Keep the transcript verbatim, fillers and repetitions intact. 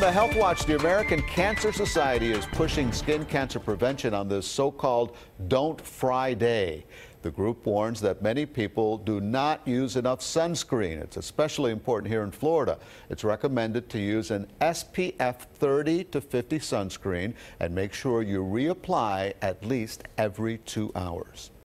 the Health Watch, the American Cancer Society is pushing skin cancer prevention on this so-called Don't Fry Day. The group warns that many people do not use enough sunscreen. It's especially important here in Florida. It's recommended to use an S P F thirty to fifty sunscreen and make sure you reapply at least every two hours.